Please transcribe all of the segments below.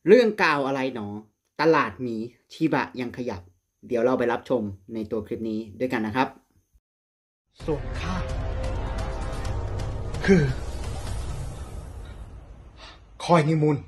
เรื่องกาวอะไรหนอตลาดหมีชิบะยังขยับเดี๋ยวเราไปรับชมในตัวคลิปนี้ด้วยกันนะครับส่วนข้าคือคอยนิมูล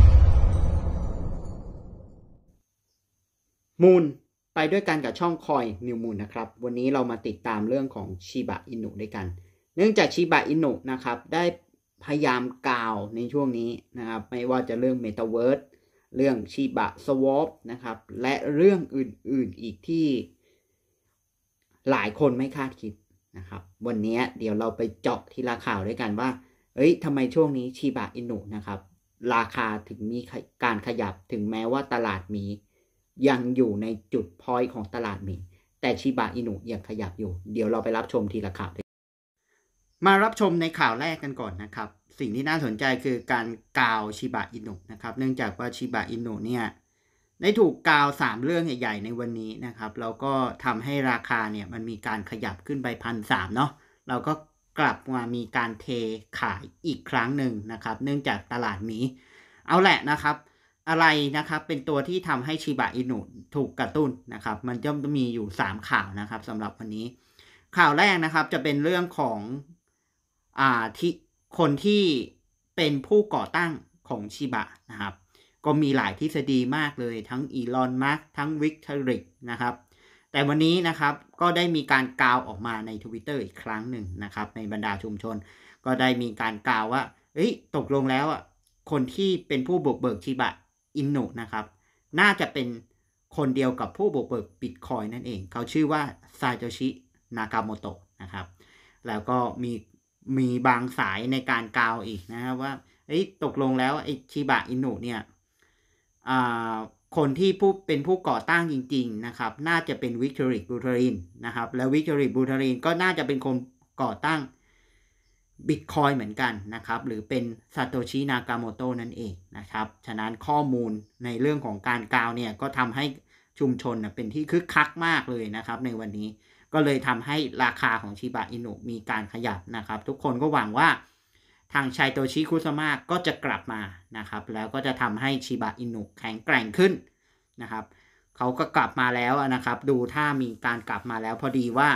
มูลไปด้วยกันกับช่องคอยนิวมูลนะครับวันนี้เรามาติดตามเรื่องของชิบะอินุด้วยกันเนื่องจากชิบะอินุนะครับได้พยายามกล่าวในช่วงนี้นะครับไม่ว่าจะเรื่องเมตาเวิร์สเรื่องชิบะสวอปนะครับและเรื่องอื่นๆอีกที่หลายคนไม่คาดคิดนะครับวันนี้เดี๋ยวเราไปเจาะทีละข่าวด้วยกันว่าทำไมช่วงนี้ชิบะอินุนะครับราคาถึงมีการขยับถึงแม้ว่าตลาดมียังอยู่ในจุดพอยต์ของตลาดมีแต่ชิบะอินุยังขยับอยู่เดี๋ยวเราไปรับชมทีละข่าวมารับชมในข่าวแรกกันก่อนนะครับสิ่งที่น่าสนใจคือการกาวชิบะอินุนะครับเนื่องจากว่าชิบะอินุเนี่ยได้ถูกกาว3เรื่องใหญ่ๆในวันนี้นะครับแล้วก็ทำให้ราคาเนี่ยมันมีการขยับขึ้นไป1,300เนาะเราก็กลับมามีการเทขายอีกครั้งหนึ่งนะครับเนื่องจากตลาดนี้เอาแหละนะครับอะไรนะครับเป็นตัวที่ทำให้ชิบะอินุถูกกระตุ้นนะครับมันจะมีอยู่3ข่าวนะครับสำหรับวันนี้ข่าวแรกนะครับจะเป็นเรื่องของที่คนที่เป็นผู้ก่อตั้งของชิบะนะครับก็มีหลายทฤษฎีมากเลยทั้งอีลอนมัสก์ทั้งวิกเตอริกนะครับแต่วันนี้นะครับก็ได้มีการกล่าวออกมาใน Twitter อีกครั้งหนึ่งนะครับในบรรดาชุมชนก็ได้มีการกล่าวว่าตกลงแล้วคนที่เป็นผู้บุกเบิกชิบะอินุนะครับน่าจะเป็นคนเดียวกับผู้บุกเบิกบิตคอยนั่นเองเขาชื่อว่าซาโตชินากาโมโตะนะครับแล้วก็มีบางสายในการกล่าวอีกนะครับว่าตกลงแล้วไอ้ชิบะอินุเนี่ยคนที่เป็นผู้ก่อตั้งจริงๆนะครับน่าจะเป็นวิกตอริกบูเทอรินนะครับแล้ววิกตอริกบูเทอรินก็น่าจะเป็นคนก่อตั้งบิตคอยเหมือนกันนะครับหรือเป็นซาโตชินากาโมโตะนั่นเองนะครับฉะนั้นข้อมูลในเรื่องของการกล่าวเนี่ยก็ทำให้ชุมชนเป็นที่คึกคักมากเลยนะครับในวันนี้ก็เลยทำให้ราคาของชิบะอินุมีการขยับนะครับทุกคนก็หวังว่าทางไชโตชิคุซามะก็จะกลับมานะครับแล้วก็จะทำให้ชิบะอินุแข็งแกร่งขึ้นนะครับเขาก็กลับมาแล้วนะครับดูถ้ามีการกลับมาแล้วพอดีว่า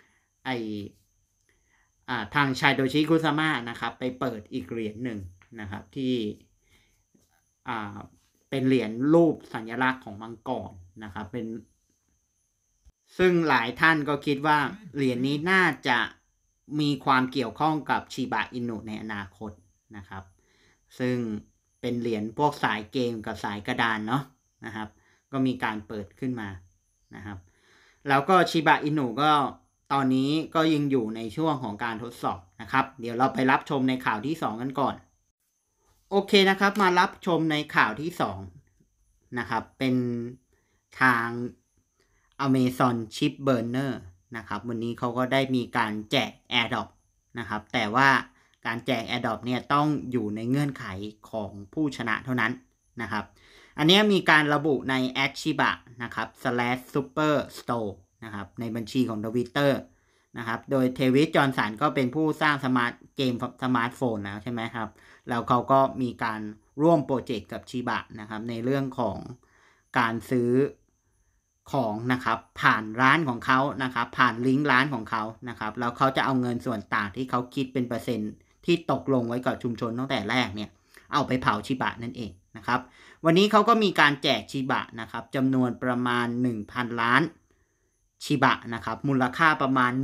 ทางไชโตชิคุซามะนะครับไปเปิดอีกเหรียญหนึ่งนะครับที่เป็นเหรียญรูปสัญลักษณ์ของมังกรนะครับเป็นซึ่งหลายท่านก็คิดว่าเหรียญนี้น่าจะมีความเกี่ยวข้องกับชิบะอินุในอนาคตนะครับซึ่งเป็นเหรียญพวกสายเกมกับสายกระดานเนาะนะครับก็มีการเปิดขึ้นมานะครับแล้วก็ชิบะอินุก็ตอนนี้ก็ยังอยู่ในช่วงของการทดสอบนะครับเดี๋ยวเราไปรับชมในข่าวที่2กันก่อนโอเคนะครับมารับชมในข่าวที่2นะครับเป็นทาง Amazon Chip Burner นะครับวันนี้เขาก็ได้มีการแจก AirDrop นะครับแต่ว่าการแจก AirDrop เนี่ยต้องอยู่ในเงื่อนไขของผู้ชนะเท่านั้นนะครับอันนี้มีการระบุใน @shiba นะครับ /superstore นะครับในบัญชีของ Twitter นะครับโดยเทวิสจอห์นสันก็เป็นผู้สร้างเกมสมาร์ทโฟนแล้วใช่ไหมครับแล้วเขาก็มีการร่วมโปรเจกต์กับชิบะนะครับในเรื่องของการซื้อของนะครับผ่านร้านของเขานะครับผ่านลิงก์ร้านของเขานะครับแล้วเขาจะเอาเงินส่วนต่างที่เขาคิดเป็นเปอร์เซ็นต์ที่ตกลงไว้กับชุมชนตั้งแต่แรกเนี่ยเอาไปเผาชิบะนั่นเองนะครับวันนี้เขาก็มีการแจกชิบะนะครับจำนวนประมาณ 1,000 ล้านชิบะนะครับมูลค่าประมาณ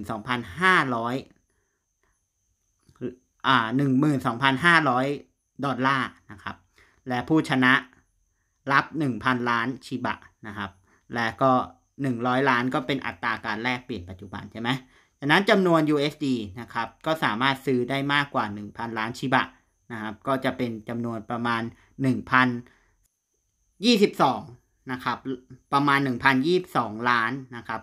12,500 ดอลลาร์นะครับและผู้ชนะรับ 1,000 ล้านชิบะนะครับและก็100ล้านก็เป็นอัตราการแลกเปลี่ยนปัจจุบันใช่ไหมฉะนั้นจำนวน USD นะครับก็สามารถซื้อได้มากกว่า 1,000 ล้านชิบะนะครับก็จะเป็นจำนวนประมาณ 1,022 นะครับประมาณ 1,022 ล้านนะครับ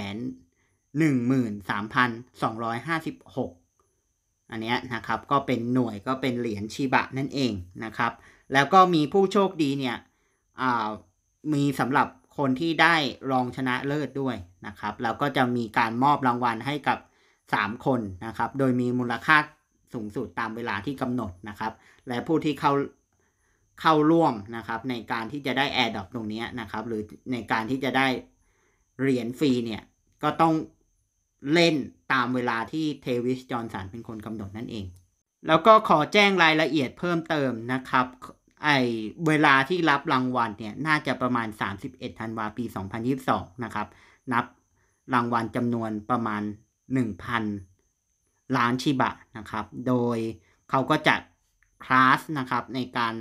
913,256 อันนี้นะครับก็เป็นหน่วยก็เป็นเหรียญชิบะนั่นเองนะครับแล้วก็มีผู้โชคดีเนี่ยมีสำหรับคนที่ได้รองชนะเลิศด้วยนะครับแล้วก็จะมีการมอบรางวัลให้กับ3คนนะครับโดยมีมูลค่าสูงสุดตามเวลาที่กำหนดนะครับและผู้ที่เข้าร่วมนะครับในการที่จะได้ Airdrop ตรงนี้นะครับหรือในการที่จะได้เหรียญฟรีเนี่ยก็ต้องเล่นตามเวลาที่เทวิส จอห์นสันเป็นคนกำหนดนั่นเองแล้วก็ขอแจ้งรายละเอียดเพิ่มเติมนะครับเวลาที่รับรางวัลเนี่ยน่าจะประมาณ31 ธันวาคม ปี 2022นะครับนับรางวัลจำนวนประมาณ 1,000 ล้านชิบะนะครับโดยเขาก็จัดคลาสนะครับในการ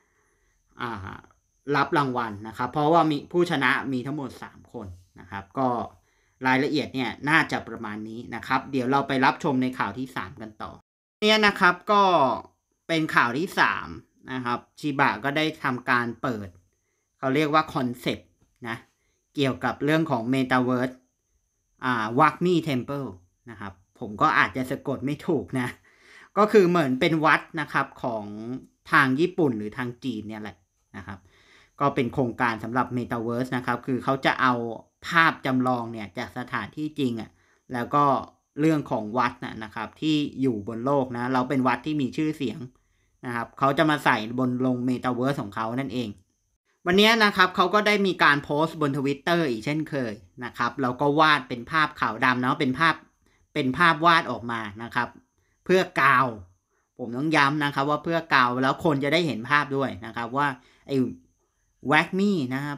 รับรางวัลนะครับเพราะว่ามีผู้ชนะมีทั้งหมด3 คนนะครับก็รายละเอียดเนี่ยน่าจะประมาณนี้นะครับเดี๋ยวเราไปรับชมในข่าวที่3กันต่อเนี่ยนะครับก็เป็นข่าวที่3นะครับชิบะก็ได้ทำการเปิดเขาเรียกว่าคอนเซปต์นะเกี่ยวกับเรื่องของ Metaverse WAKMI Temple นะครับผมก็อาจจะสะกดไม่ถูกนะก็คือเหมือนเป็นวัดนะครับของทางญี่ปุ่นหรือทางจีนเนี่ยแหละนะครับก็เป็นโครงการสำหรับ Metaverse นะครับคือเขาจะเอาภาพจำลองเนี่ยจากสถานที่จริงแล้วก็เรื่องของวัดนะครับที่อยู่บนโลกนะเราเป็นวัดที่มีชื่อเสียงนะครับเขาจะมาใส่บนลง Metaverse ของเขานั่นเองวันนี้นะครับเขาก็ได้มีการโพสต์บน Twitter อีกเช่นเคยนะครับแล้วก็วาดเป็นภาพขาวดำเนาะเป็นภาพวาดออกมานะครับเพื่อกาวผมต้องย้ำนะครับว่าเพื่อกาวแล้วคนจะได้เห็นภาพด้วยนะครับว่าไอ้ WAKMI นะครับ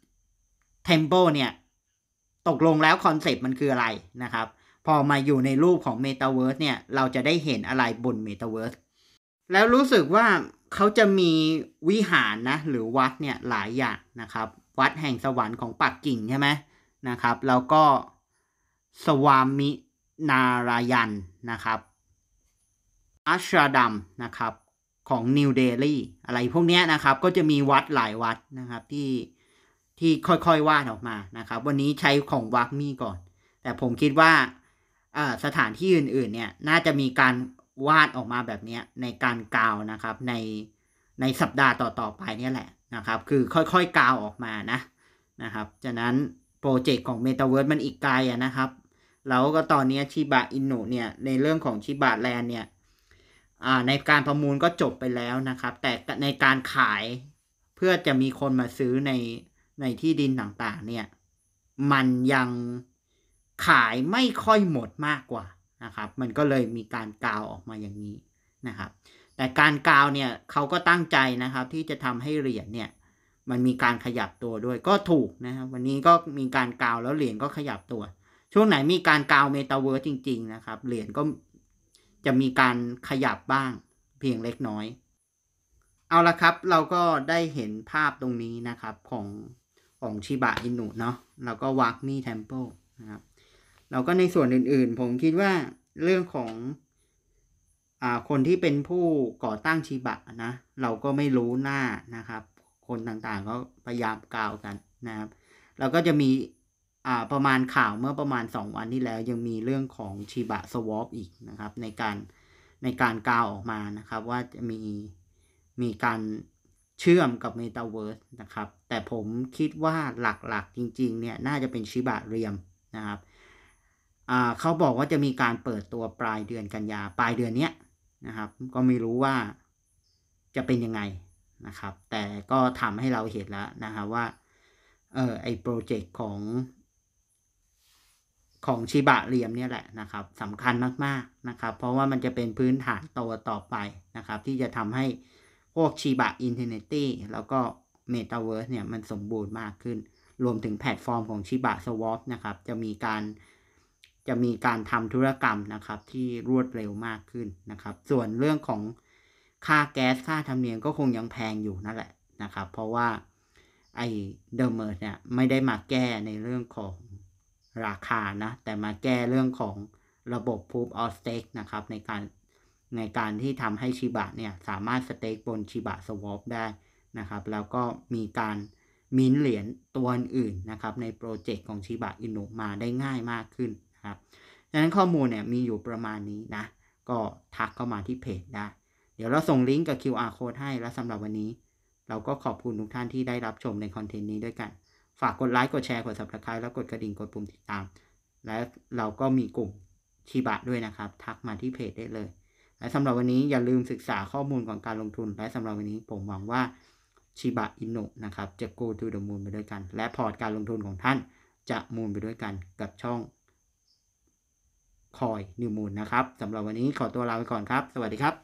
Temple เนี่ยตกลงแล้วคอนเซปต์มันคืออะไรนะครับพอมาอยู่ในรูปของ Metaverse เนี่ยเราจะได้เห็นอะไรบน Metaverse แล้วรู้สึกว่าเขาจะมีวิหารนะหรือวัดเนี่ยหลายอย่างนะครับวัดแห่งสวรรค์ของปักกิ่งใช่ไหมนะครับแล้วก็สวามินารายันนะครับอัชราดัมนะครับของนิวเดลีอะไรพวกนี้นะครับก็จะมีวัดหลายวัดนะครับที่ค่อยๆวาดออกมานะครับวันนี้ใช้ของWAKMIก่อนแต่ผมคิดว่าสถานที่อื่นๆเนี่ยน่าจะมีการวาดออกมาแบบนี้ในการกาวนะครับในสัปดาห์ต่อๆไปนี่แหละนะครับคือค่อยๆกาวออกมานะครับฉะนั้นโปรเจกต์ของ Metaverse มันอีกไกลนะครับแล้วก็ตอนนี้ชิบะอินุเนี่ยในเรื่องของชิบะแลนด์เนี่ยในการประมูลก็จบไปแล้วนะครับแต่ในการขายเพื่อจะมีคนมาซื้อในที่ดินต่างๆเนี่ยมันยังขายไม่ค่อยหมดมากกว่านะครับมันก็เลยมีการกาวออกมาอย่างนี้นะครับแต่การกาวเนี่ยเขาก็ตั้งใจนะครับที่จะทำให้เหรียญเนี่ยมันมีการขยับตัวด้วยก็ถูกนะครับวันนี้ก็มีการกาวแล้วเหรียญก็ขยับตัวช่วงไหนมีการกาวเมตาเวิร์สจริงๆนะครับเหรียญก็จะมีการขยับบ้างเพียงเล็กน้อยเอาละครับเราก็ได้เห็นภาพตรงนี้นะครับของชิบะอินุเนาะแล้วก็ WAKMI Temple นะครับแล้วก็ในส่วนอื่นๆผมคิดว่าเรื่องของคนที่เป็นผู้ก่อตั้งชิบะนะเราก็ไม่รู้หน้านะครับคนต่างๆก็พยายามกล่าวกันนะครับแล้วก็จะมีประมาณข่าวเมื่อประมาณ2 วันที่แล้วยังมีเรื่องของชิบะสวอปอีกนะครับในการกล่าวออกมานะครับว่าจะมีการเชื่อมกับ Metaverse นะครับแต่ผมคิดว่าหลักๆจริงๆเนี่ยน่าจะเป็นชิบะเรียมนะครับเขาบอกว่าจะมีการเปิดตัวปลายเดือนกันยาปลายเดือนนี้นะครับก็ไม่รู้ว่าจะเป็นยังไงนะครับแต่ก็ทำให้เราเห็นแล้วนะครับว่าไอโปรเจกต์ของชิบะเรียมเนี่ยแหละนะครับสำคัญมากๆนะครับเพราะว่ามันจะเป็นพื้นฐานตัวต่อไปนะครับที่จะทำให้พวกชิบะอินเทอร์เน็ตแล้วก็เมตาเวิร์สเนี่ยมันสมบูรณ์มากขึ้นรวมถึงแพลตฟอร์มของชิบะสวอปนะครับจะมีการทำธุรกรรมนะครับที่รวดเร็วมากขึ้นนะครับส่วนเรื่องของค่าแก๊สค่าธรรมเนียมก็คงยังแพงอยู่นั่นแหละนะครับเพราะว่าไอ้เดอร์เมอร์เนี่ยไม่ได้มาแก้ในเรื่องของราคานะแต่มาแก้เรื่องของระบบ Proof of Stake นะครับในการที่ทำให้ชิบะเนี่ยสามารถสเต็กบนชิบะสวอปได้นะครับแล้วก็มีการมิ้นเหรียญตัวอื่นนะครับในโปรเจกต์ของชิบะอินุมาได้ง่ายมากขึ้นครับดังนั้นข้อมูลเนี่ยมีอยู่ประมาณนี้นะก็ทักเข้ามาที่เพจได้เดี๋ยวเราส่งลิงก์กับ QR code ให้และสำหรับวันนี้เราก็ขอบคุณทุกท่านที่ได้รับชมในคอนเทนต์นี้ด้วยกันฝากกดไลค์กดแชร์กด Subscribe แล้วกดกระดิ่งกดปุ่มติดตามและเราก็มีกลุ่มชิบะด้วยนะครับทักมาที่เพจได้เลยและสำหรับวันนี้อย่าลืมศึกษาข้อมูลของการลงทุนและสำหรับวันนี้ผมหวังว่าชิบะอินุนะครับจะ go to the moon ไปด้วยกันและพอร์ตการลงทุนของท่านจะมูนไปด้วยกันกับช่องคอยนิวมูนนะครับสำหรับวันนี้ขอตัวลาไปก่อนครับสวัสดีครับ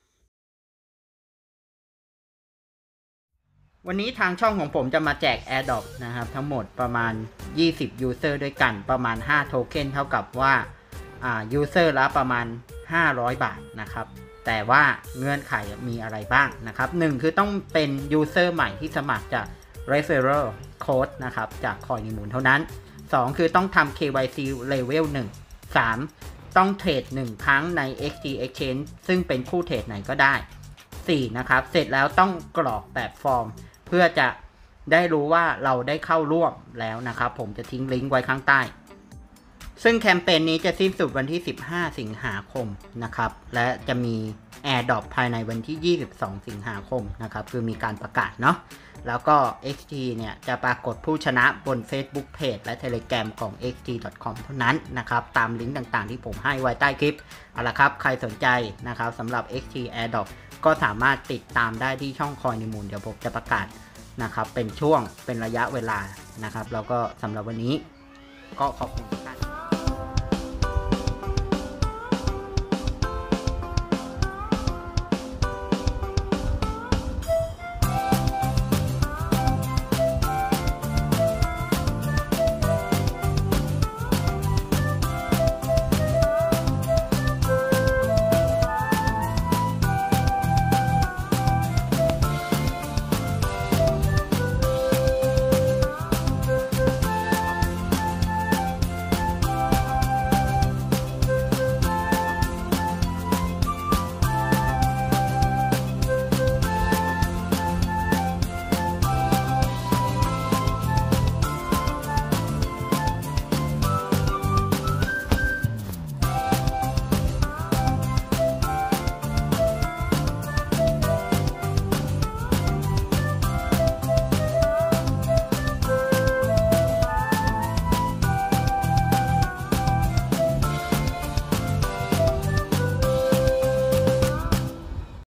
วันนี้ทางช่องของผมจะมาแจก AirDrop นะครับทั้งหมดประมาณ20 User ด้วยกันประมาณ5โทเค็นเท่ากับว่าUser ละประมาณ500 บาทนะครับแต่ว่าเงื่อนไขมีอะไรบ้างนะครับ1คือต้องเป็น User ใหม่ที่สมัครจาก Referral Code นะครับจาก CoinMoon เท่านั้น2คือต้องทำ KYC Level 1 3ต้องเทรด1ครั้งใน XT Exchange ซึ่งเป็นคู่เทรดไหนก็ได้4นะครับเสร็จแล้วต้องกรอกแบบฟอร์มเพื่อจะได้รู้ว่าเราได้เข้าร่วมแล้วนะครับผมจะทิ้งลิงก์ไว้ข้างใต้ซึ่งแคมเปญนี้จะสิ้นสุดวันที่15สิงหาคมนะครับและจะมี AirDrop ภายในวันที่22สิงหาคมนะครับคือมีการประกาศเนาะแล้วก็ XT เนี่ยจะปรากฏผู้ชนะบน Facebook Page และ Telegram ของ xt.com เท่านั้นนะครับตามลิงก์ต่างๆที่ผมให้ไว้ใต้คลิปเอาละครับใครสนใจนะครับสำหรับ XT AirDrop ก็สามารถติดตามได้ที่ช่องคอยนิวมูนเดี๋ยวผมจะประกาศนะครับเป็นช่วงเป็นระยะเวลานะครับแล้วก็สำหรับวันนี้ก็ขอบคุณครับ